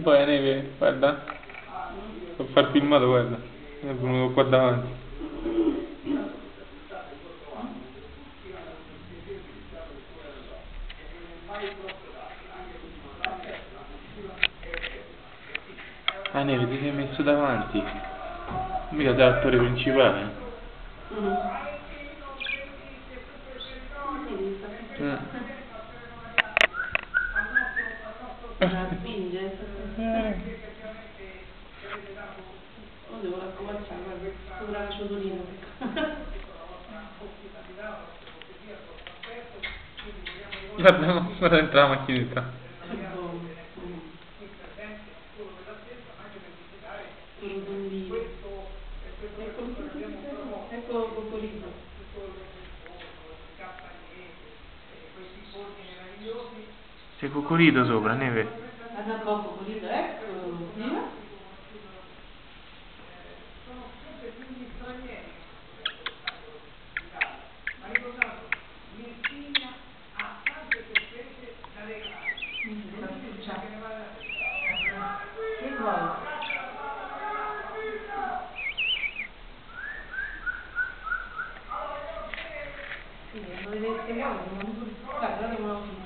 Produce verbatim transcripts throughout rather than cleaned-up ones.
poi la neve, guarda. Per far filmato, guarda. È venuto qua davanti. La neve ti sei messo davanti. Mica sei l'attore principale. Mm. Mm. La spinge. Eh. Lo devo raccomanzare, guarda, sopra il ciotolino. Guarda, guarda dentro la macchinetta. Ecco Coccolino. C'è Coccolino sopra, neve. Guarda un po' Coccolino, ecco. Viva. Che vuoi? Sì, non vedete che vuoi, non guarda, non lo so.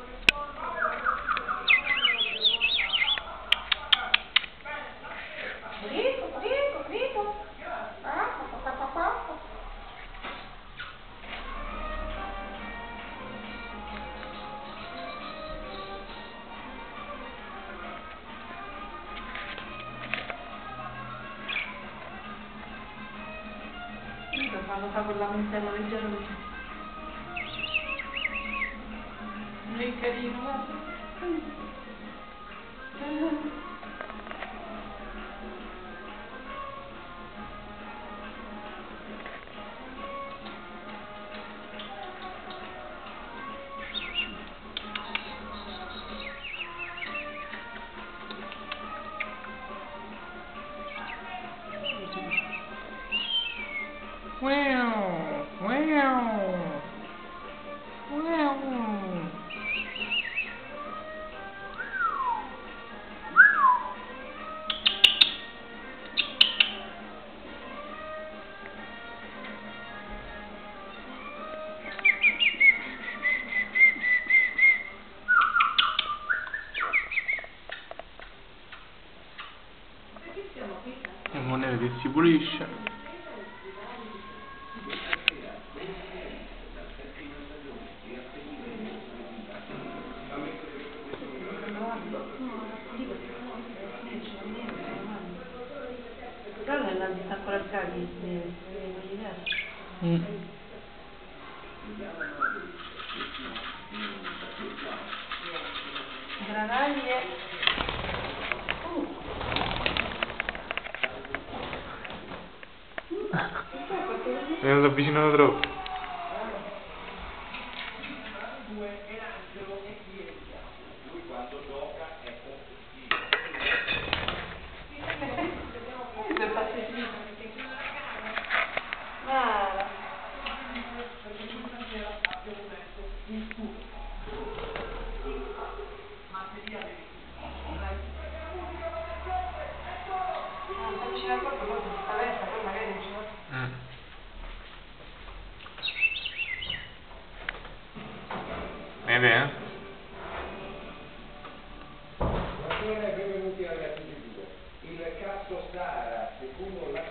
Quando fa quella mantello leggero così. Non è carino, guarda. Wow, wow, wow. E moneta che si pulisce. Però non sta ancora il carico, non gli diverso. Mm. Granaglie. Uh. Mi sono avvicinato troppo. Ah. Mm. Neve, eh? Buonasera e benvenuti alla T V due. Il caso Sara, secondo la